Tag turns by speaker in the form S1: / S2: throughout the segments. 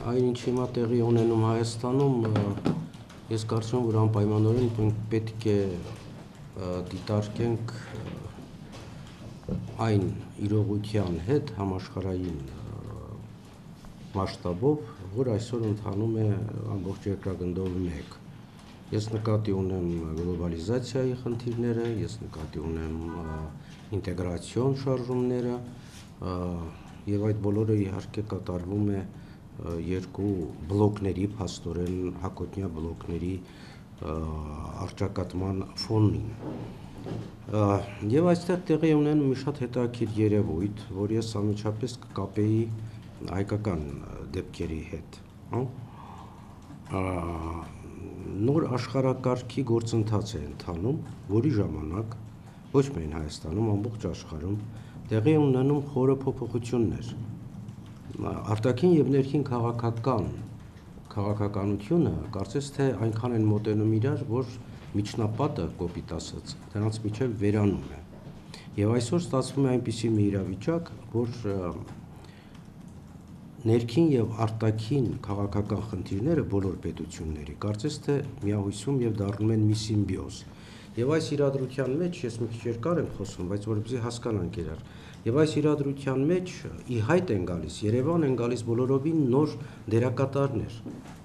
S1: Այն ինչ հիմա տեղի ունենում Հայաստանում, ես կարծում եմ, որ անպայմանորեն պետք է դիտարկենք այն իրողության հետ համաշխարհային մասշտաբով, որ այսօր ընթանում է ամբողջ երկրագնդով մեկ։ Ես նկատի ունեմ գլոբալիզացիայի խնդիրները, ես նկատի ունեմ ինտեգրացիոն շարժումները, եւ այդ բոլորը իհարկե կատարվում է երկու բլոկների, փաստորեն հակոտնյա բլոկների առճակատման ֆոնին։ Եվ այստեղ տեղի ունեն մի շատ հետաքրքիր երևույթ, որ ես անմիջապես կկապեի հայկական դեպքերի հետ։ Նոր աշխարհակարգի գործընթաց է ընթանում, որի ժամանակ ոչ միայն Հայաստանում, ամբողջ աշխարհում տեղի ունենում խորը փոփոխություններ։ Արտաքին եւ ներքին քաղաքականությունը կարծես թե այնքան են մոտենում իրար, որ միջնապատը կոպիտ ասած դրանց միջև վերանում է։ Եվ այսօր ստացվում է այնպիսի մի իրավիճակ, որ ներքին եւ արտաքին քաղաքական խնդիրները բոլոր պետությունների կարծես թե միահույսում եւ դառնում են մի սիմբիոզ։ Եվ այս իրադրության մեջ ես մի քիչ երկար եմ խոսում, բայց որպեսզի հասկանանք իրար։ Եվ այս իրադրության մեջ ի հայտ են գալիս, Երևան են գալիս բոլորովին նոր դերակատարներ։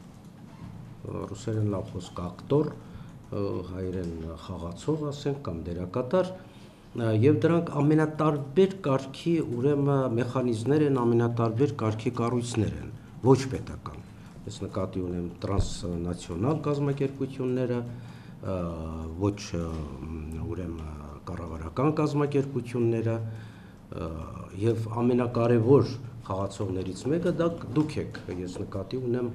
S1: Ռուսերեն լավ խոսք ակտոր, հայերեն խաղացող ասենք կամ դերակատար, եւ դրանք ամենատարբեր կարգի ուրեմն մեխանիզմներ են, ամենատարբեր կարգի կառույցներ են, ոչ պետական։ Ես նկատի ունեմ տրանսնացիոնալ կազմակերպությունները, ոչ ուրեմն կառավարական կազմակերպությունները, եւ ամենակարևոր խաղացողներից մեկը դա դուք եք, ես նկատի ունեմ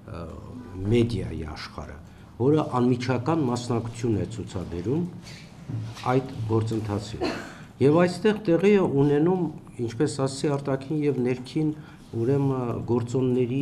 S1: մեդիայի աշխարհը, որը անմիջական մասնակցություն է ցուցաբերում այդ գործընթացին։ Եվ այստեղ տեղի է ունենում, ինչպես ասացի, արտաքին եւ ներքին ուրեմն գործոնների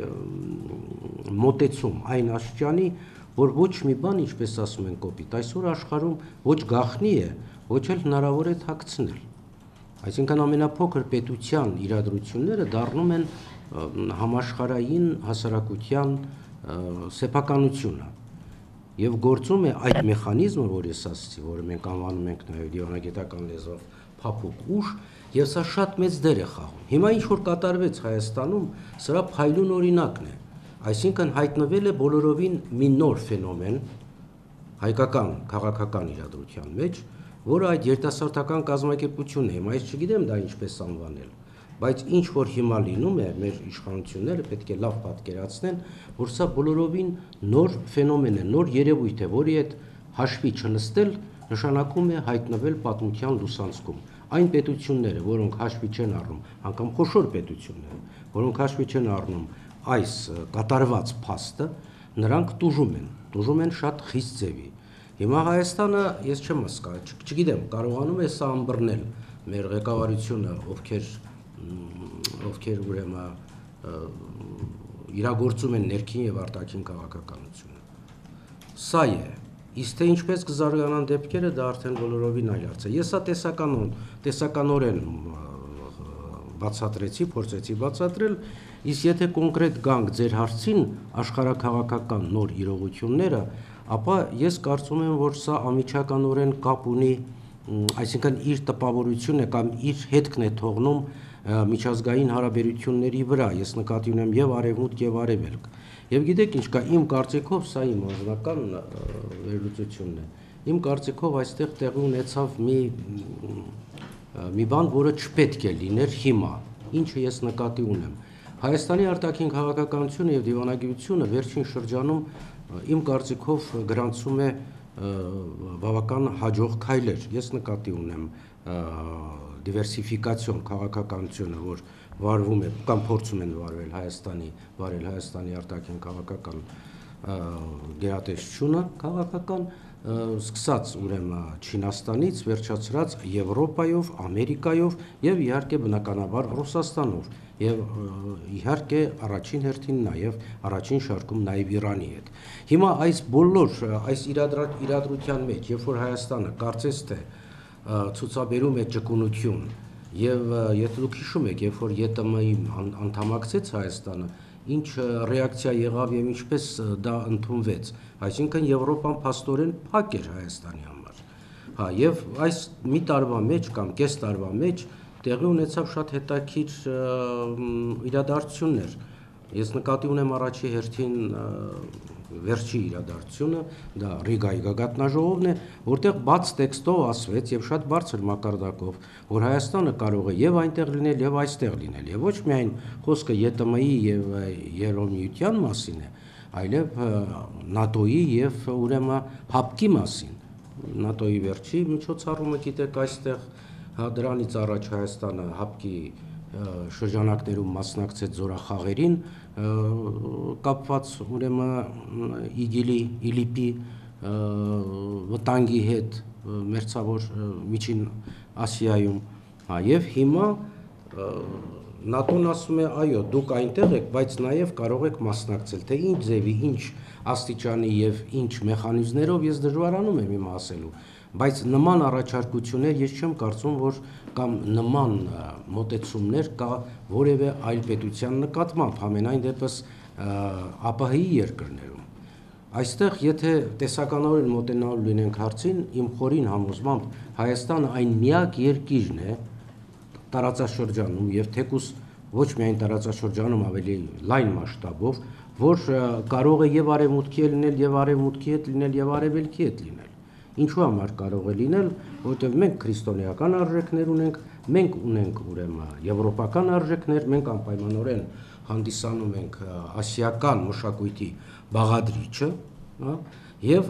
S1: մոտեցում այն աշճանի, որ ոչ մի բան, ինչպես ասում են կոպիտ, այսօր աշխարհում ոչ գաղտնի է, ոչ էլ հնարավոր է թաքցնել։ Այսինքն ամենափոքր պետության իրադրությունները դառնում են համաշխարհային հասարակության սեփականությունը։ Եվ գործում է այդ մեխանիզմը, որ ես ասացի, որը մենք անվանում ենք նաև դիվանագիտական լեզվով փափուկ ուժ, եւ սա շատ մեծ դեր է խաղում։ Հիմա ինչ որ կատարվեց Հայաստանում, սրա փայլուն օրինակն է։ Այսինքն հայտնվել է բոլորովին մի նոր ֆենոմեն հայկական քաղաքական իրադրության մեջ, որը այդ երիտասարդական կազմակերպությունն է։ Հիմա ես չգիտեմ դա ինչպես անվանել, բայց ինչ որ հիմա լինում է, մեր իշխանությունները պետք է լավ պատկերացնեն, որ սա բոլորովին նոր ֆենոմեն է, նոր երևույթ է, որի հետ հաշվի չնստել նշանակում է հայտնվել պատմության լուսանցքում։ Այն պետությունները, որոնք հաշվի չեն առնում, անգամ խոշոր պետությունները, որոնք հաշվի չեն առնում այս կատարված փաստը, նրանք տուժում են շատ խիստ ձևի։ Հիմա Հայաստանը, ես չեմ հասկանում, չգիտեմ, կարողանում է սա ըմբռնել մեր ղեկավարությունը, ովքեր ուրեմն իրագործում են ներքին եւ արտաքին քաղաքականությունը։ Սա է, իսկ թե ինչպես կզարգանան դեպքերը, դա արդեն բոլորովին այլ հարց է։ Ես սա տեսականորեն բացատրեցի, փորձեցի բացատրել, իսկ եթե կոնկրետ գանք ձեր հարցին աշխարհաքաղաքական նոր իրողությունները, ապա ես կարծում եմ, որ սա անմիջականորեն կապ ունի, այսինքն իր տպավորությունն է կամ իր հետքն է թողնում միջազգային հարաբերությունների վրա, ես նկատի ունեմ եւ արևմուտք եւ արևելք։ Եվ գիտեք ինչ կա, իմ կարծիքով, սա իմ անձնական վերլուծությունն է։ Իմ կարծիքով այստեղ տեղի ունեցավ մի բան, որը չպետք է լիներ հիմա, ինչը ես նկատի ունեմ։ Հայաստանի արտաքին քաղաքականությունը եւ դիվանագիտությունը վերջին շրջանում իմ կարծիքով գրանցում է բավական հաջող քայլեր։ Ես նկատի ունեմ դիվերսիֆիկացիոն քաղաքականությունը, որ վարվում է կամ փորձում են վարել Հայաստանի արտաքին քաղաքական գերատեսչությունը քաղաքական, սկսած ուրեմն Չինաստանից, վերջացրած Եվրոպայով, Ամերիկայով եւ իհարկե բնականաբար Ռուսաստանով եւ իհարկե առաջին հերթին նաեւ առաջին շարքում նաեւ Իրանի հետ։ Հիմա այս բոլոր այս իրադրության մեջ, երբ որ Հայաստանը կարծես թե ցուցաբերում է ճկունություն եւ եթե դուք հիշում եք, երբ որ ԵՏՄ-ի անդամակցեց Հայաստանը, ինչ ռեակցիա եղավ եւ ինչպես դա ընդունվեց, այսինքն Եվրոպան փաստորեն փակ էր Հայաստանի համար։ Հա, եւ այս մի տարվա մեջ կամ կես տարվա մեջ տեղի ունեցավ շատ հետաքրքիր իրադարձություններ։ Ես նկատի ունեմ առաջի հերթին վերջի իրադարձությունը, դա Ռիգայի գագաթնաժողովն է, որտեղ բաց տեքստով ասվեց եւ շատ բարձր մակարդակով, որ Հայաստանը կարող է եւ այնտեղ լինել եւ այստեղ լինել, եւ ոչ միայն խոսքը ԵՏՄ-ի եւ Եվրոմիության մասին է, այլև ՆԱՏՕ-ի եւ ուրեմն ՀԱՊԿ-ի մասին։ ՆԱՏՕ-ի վերջի միջոցառումը գիտեք այստեղ, հա, դրանից առաջ Հայաստանը ՀԱՊԿ-ի շրջանակներում մասնակցեց զորախաղերին կապված ուրեմն ԻԼԻՊ-ի վտանգի հետ մերձավոր Միջին Ասիայում, հա, եւ հիմա ՆԱՏՕ-ն ասում է, այո, դուք այնտեղ եք, բայց նաեւ կարող եք մասնակցել, թե ինչ ձևի, ինչ աստիճանի եւ ինչ մեխանիզմներով ես դժվարանում եմ իմ ասելու, բայց նման առաջարկություններ ես չեմ կարծում, որ կամ նման մոտեցումներ կա որևէ այլ պետության նկատմամբ, համենայն դեպս ԱՊՀ-ի երկրներում։ Այստեղ եթե տեսականորեն մոտենալու լինենք հարցին, իմ խորին համոզմամբ Հայաստանը այն միակ երկիրն է տարածաշրջանում եւ թեկուզ ոչ միայն տարածաշրջանում ավելի լայն մասշտաբով, որ կարող է եւ արևմուտքի հետ լինել, եւ արևմուտքի հետ լինել, եւ արևելքի հետ լինել։ Ինչու համար կարող է լինել, որովհետև մենք քրիստոնեական արժեքներ ունենք, մենք ունենք ուրեմն եվրոպական արժեքներ, մենք անպայմանորեն հանդիսանում ենք ասիական մշակույթի բաղադրիչը, հա, եւ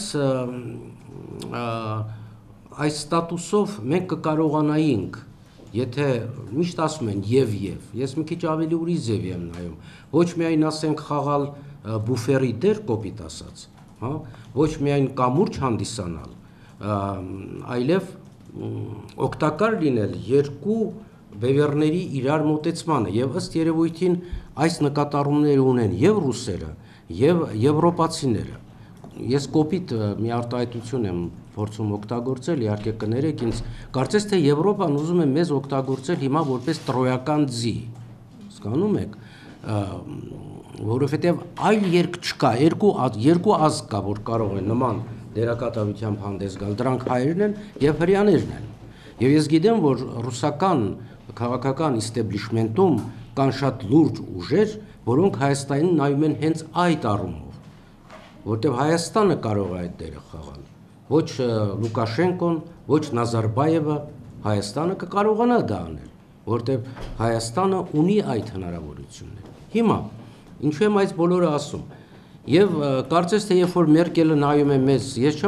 S1: այս ստատուսով մենք կկարողանայինք, եթե միշտ ասում են եւ, ես մի քիչ ավելի ուրիշ ձև եմ նայում, ոչ միայն ասենք խաղալ բուֆերի դեր կոպիտ ասած, հա, ոչ միայն կամուրջ հանդիսանալ, այլև օգտակար լինել երկու բևեռների իրար մոտեցմանը եւ ըստ երևույթին այս նկատառումները ունեն եւ ռուսերը եւ եվրոպացիները։ Ես կոպիտ մի արտահայտություն եմ փորձում օգտագործել, իհարկե կներեք ինձ, կարծես թե Եվրոպան ուզում է մեզ օգտագործել հիմա որպես տրոյական ձի, հասկանում եք, որովհետև այլ երկ չկա, երկու ազգ կա, որ կարող է նման դերակատարությամբ հանդես գալ, դրանք հայերն են եւ հրեաներն են։ Եվ ես գիտեմ, որ ռուսական քաղաքական իստեբլիշմենտում կան շատ լուրջ ուժեր, որոնք Հայաստանին նայում են հենց այդ առումով, որտեղ Հայաստանը կարող է այդ դերը խաղալ։ Ոչ Լուկաշենկոն, ոչ Նազարբայևը, Հայաստանը կկարողանա դա անել, որտեղ Հայաստանը ունի այդ հնարավորությունները։ Հիմա ինչու եմ այս բոլորը ասում։ Եվ կարծես թե երբ որ Մերկելը նայում է մեզ, ես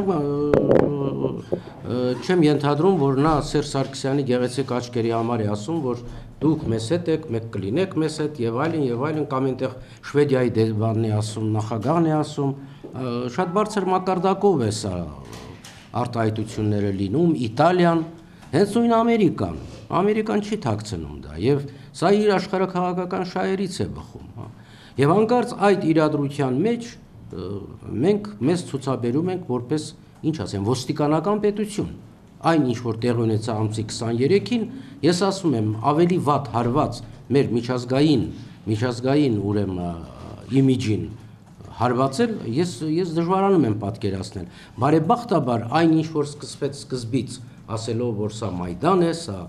S1: չեմ ենթադրում, որ նա Սերժ Սարգսյանի գեղեցիկ աչքերի համար է ասում, որ դուք մեզ հետ եք, մեկ կլինեք մեզ հետ եւ այլն, կամ այնտեղ Շվեդիայի դեսպանն է ասում, նախագահն է ասում, շատ բարձր մակարդակով է սա արտահայտությունները լինում, Իտալիան, հենց նույն Ամերիկան չի թաքցնում դա եւ սա իր աշխարհաքաղաքական շահերից է բխում, հա։ Եվ հանկարծ այդ իրադրության մեջ մենք մեզ ցուցաբերում ենք որպես, ինչ ասեմ, ոստիկանական պետություն։ Այն ինչ որ տեղի ունեցավ ամսի 23-ին, ես ասում եմ, ավելի վատ հարված մեր միջազգային ուրեմն իմիջին հարվածել, ես դժվարանում եմ պատկերացնել։ Բարեբախտաբար այն ինչ որ սկսվեց սկզբից, ասելով որ սա Մայդան է, սա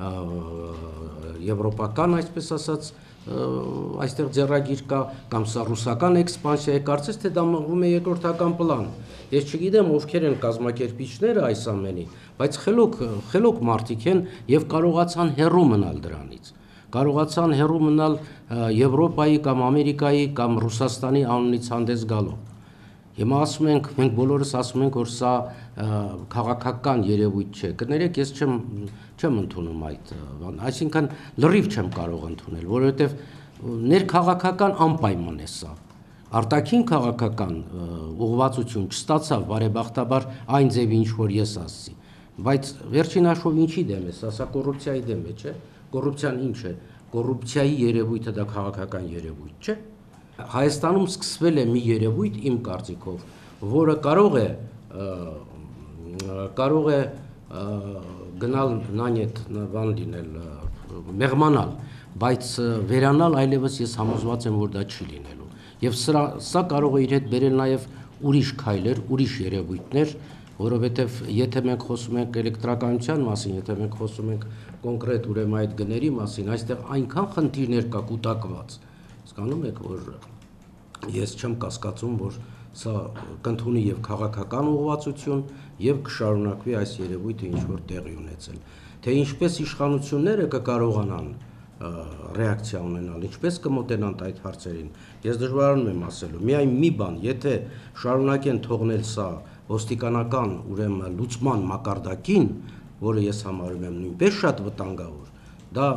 S1: եվրոպական, այսպես ասած, այստեղ ձեռագիր կա, կամ սա ռուսական էքսպանսիա է, կարծես թե դա մղվում է երկրորդական պլան։ Ես չգիտեմ ովքեր են կազմակերպիչները այս ամենի, բայց խելոք մարդիկ են եւ կարողացան հեռու մնալ դրանից։ Կարողացան հեռու մնալ Եվրոպայի կամ Ամերիկայի կամ Ռուսաստանի անունից հանդես գալով։ Հիմա ասում ենք, մենք բոլորս ասում ենք, որ սա քաղաքական երևույթ չէ։ Կներեք, ես չեմ ընդունում այդ բան, այսինքն լրիվ չեմ կարող ընդունել, որովհետև ներքաղաքական անպայման է սա։ Արտաքին քաղաքական ուղղվածություն չստացավ բարեբախտաբար այն ձևի, ինչ որ ես ասացի, բայց վերջին հաշվով ինչի դեմ է սա կոռուպցիայի դեմ է, չէ՞։ Կոռուպցիան ինչ է։ Կոռուպցիայի երևույթը դա քաղաքական երևույթ չէ։ Հայաստանում սկսվել է մի երևույթ իմ կարծիքով, որը կարող է գնալ նանյետ բան լինել, մեղմանալ, բայց վերանալ այլևս ես համոզված եմ, որ դա չի լինելու։ Եվ սա կարող է իր հետ բերել նաև ուրիշ քայլեր, ուրիշ երևույթներ, որովհետև եթե մենք խոսում ենք էլեկտրականության մասին, եթե մենք խոսում ենք կոնկրետ ուրեմն այդ գների մասին, այստեղ այնքան խնդիրներ կա կուտակված։ Հասկանում եք, որ ես չեմ կասկածում, որ սա կընդունի եւ քաղաքական ուղղվածություն եւ կշարունակվի այս երևույթը ինչ որ տեղի ունեցել։ Թե ինչպես իշխանությունները կկարողանան ռեակցիա ունենալ, ինչպես կմոտենան այդ հարցերին, ես դժվարանում եմ ասելու։ Միայն մի բան, եթե շարունակեն թողնել սա ոստիկանական ուրեմն լուծման մակարդակին, որը ես համարում եմ նույնպես շատ վտանգավոր, դա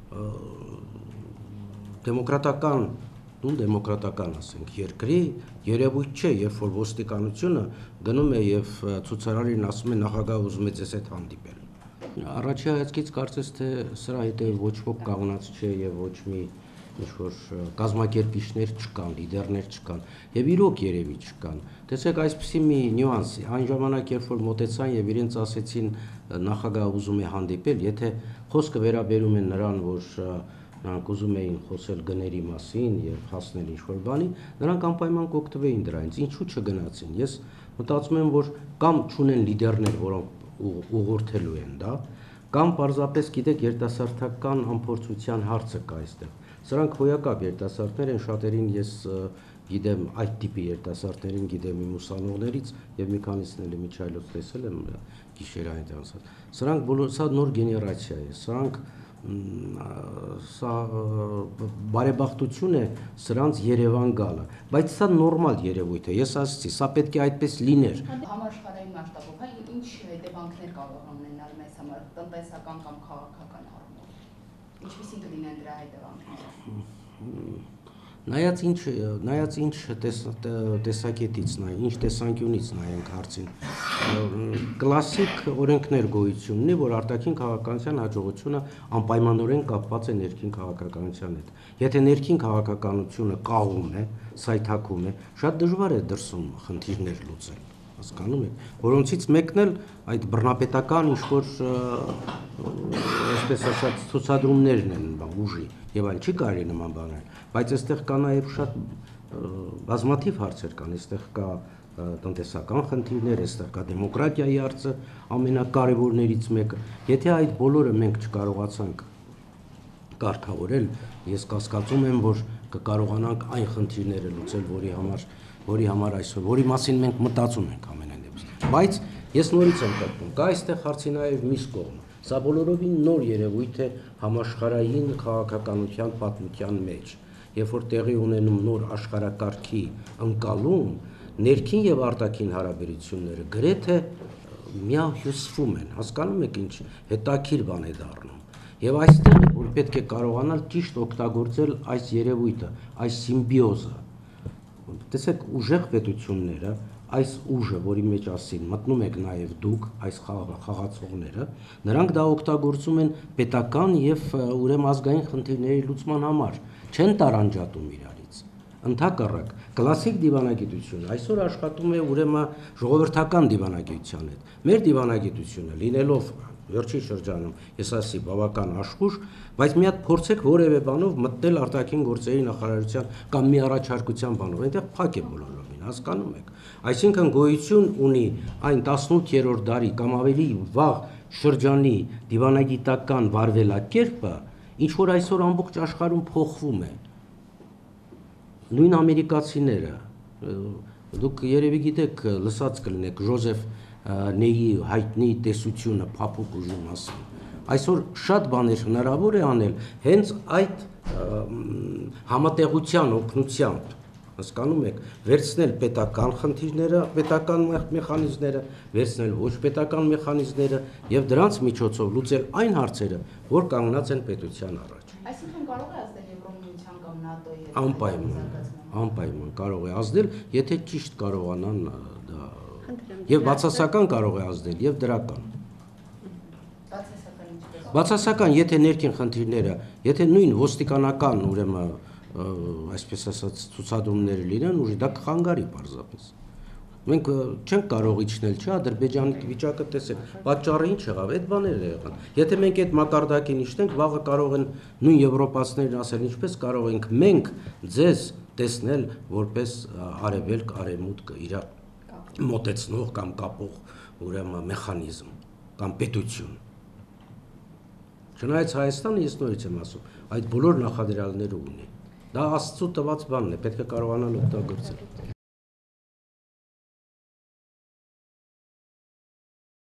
S1: դեմոկրատական ասենք երկրի երևույթ չէ, երբ որ ոստիկանությունը գնում է եւ ցուցարարին ասում է նախագահ ուզում է ձեզ հետ հանդիպել։ Առաջի հայացքից կարծես թե սրա հետ ոչ ոք կանգնած չէ եւ ոչ մի ինչ-որ կազմակերպիչներ չկան, լիդերներ չկան եւ իրոք երևի չկան։ Տեսեք, այսպեսի մի նյուանս, այն ժամանակ երբ որ մոտեցան եւ իրենց ասեցին նախագահ ուզում է հանդիպել, եթե խոսքը վերաբերում է նրան, որ նրանք ուզում էին խոսել գների մասին եւ հասնել ինչ-որ բանի, նրանք անպայման կօգտվեին դրանից, ինչու չգնացին։ Ես մտածում եմ, որ կամ չունեն լիդերներ, որոնք ուղղորդելու են դա, կամ պարզապես գիտեք երիտասարդական ամփոփության հարցը կա այստեղ։ Սրանք հոյակապ երիտասարդներ են, շատերին ես գիտեմ այդ տիպի երիտասարդներին գիտեմ իմ ուսանողներից եւ մի քանիսն էլ միջայլոց տեսել եմ գիշերային տրանսպորտ։ Սրանք բոլոր սա նոր գեներացիա է, սրանք սա բարեբախտություն է սրանց Երևան գալը, բայց սա նորմալ երևույթ է, ես ասացի, սա պետք է այդպես լիներ։
S2: Համաշխարհային մասշտաբով, ինչ հետևանքներ կարող են ունենալ մեզ համար, տնտեսական կամ քաղաքական առումով, ինչպիսի կլինեն դրա հետևանքները։ Նայած ինչ տեսակետից նայ, ինչ տեսանկյունից նայենք հարցին, կլասիկ օրենքներ գոյություն ունի, որ արտաքին քաղաքականության հաջողությունը անպայմանորեն կապված է ներքին քաղաքականության հետ։ Եթե ներքին քաղաքականությունը կաղում է, սայթաքում է, շատ դժվար է դրսում խնդիրներ լուծել, հասկանում եք, որոնցից մեկն էլ այդ բռնապետական ինչ-որ այսպես ասած ցուցադրումներն են ուժի եւ այլ չի կարելի նման բաներ, բայց այստեղ կա նաեւ շատ բազմաթիվ հարցեր կան, այստեղ կա տնտեսական խնդիրներ, այստեղ կա դեմոկրատիայի հարցը ամենակարևորներից մեկը։ Եթե այդ բոլորը մենք չկարողացանք կարգավորել, ես կասկածում եմ, որ կկարողանանք այն խնդիրները լուծել, որի համար այսօր, որի մասին մենք մտածում ենք ամենայն դեպս։ Բայց ես նորից եմ կրկնում, կա այստեղ հարցի նաեւ մյուս կողմը։ Սա բոլորովին նոր երևույթ է համաշխարհային քաղաքականության պատմության մեջ, երբ որ տեղի ունենում նոր աշխարհակարգի ընկալում, ներքին եւ արտաքին հարաբերությունները գրեթե միահյուսվում են, հասկանում եք ինչ հետաքրքիր բան է դառնում։ Եվ այստեղ է, որ պետք է կարողանալ ճիշտ օգտագործել այս երևույթը, այս սիմբիոզը։ Տեսեք, ուժեղ պետությունները, այս ուժը, որի մեջ ասին մտնում եք նաև դուք, այս խաղացողները, նրանք դա օգտագործում են պետական եւ ուրեմն ազգային խնդիրների լուծման համար, չեն տարանջատում իրարից։ Ընդհակառակ, կլասիկ դիվանագիտությունը այսօր աշխատում է ուրեմն ժողովրդական դիվանագիտության հետ։ Մեր դիվանագիտությունը լինելով վերջին շրջանում, ես ասի բավական աշխուժ, բայց մի հատ փորձեք որևէ բանով մտնել արտաքին գործերի նախարարության կամ մի առաջարկության բանով, այնտեղ փակ է բոլորովին, հասկանում եք։ Այսինքն գոյություն ունի այն 18-րդ դարի կամ ավելի վաղ շրջանի դիվանագիտական վարվելակերպը, ինչ որ այսօր ամբողջ աշխարհում փոխվում է։ Նույն ամերիկացիները, դուք երևի գիտեք, լսած կլինեք Ժոզեֆ Նեյի հայտնի տեսությունը փափուկ ուժի մասին։ Այսօր շատ բաներ հնարավոր է անել հենց այդ համատեղության օգնությամբ, հասկանում եք, վերցնել պետական խնդիրները, պետական մեխանիզմները, վերցնել ոչ պետական մեխանիզմները եւ դրանց միջոցով լուծել այն հարցերը, որ կանգնած են պետության առաջ։ Այսինքն կարող է ազդել Եվրոմիության կամ ՆԱՏՕ-ի
S1: Անպայման կարող է ազդել, եթե ճիշտ կարողանան դա եւ բացասական կարող է ազդել եւ դրական։ Բացասական, եթե ներքին խնդիրները, եթե նույն ոստիկանական ուրեմն այսպես ասած ցուցադրումները լինեն, ուժի դա կխանգարի պարզապես։
S2: Մենք չենք կարող իջնել, չէ՞, Ադրբեջանի վիճակը տեսեք, պատճառը ինչ եղավ, այդ բաներն եղան։ Եթե մենք այդ մակարդակին իջնենք, վաղը կարող են նույն եվրոպացիներն ասել, ինչպես կարող ենք մենք ձեզ տեսնել որպես արևելք, արևմուտք իրար մոտեցնող կամ կապող ուրեմն մեխանիզմ կամ պետություն։ Չնայած Հայաստանը, ես նորից եմ ասում, այդ բոլոր նախադրյալները ունի։ Դա Աստծո տված բանն է, պետք է կարողանալ օգտագործել։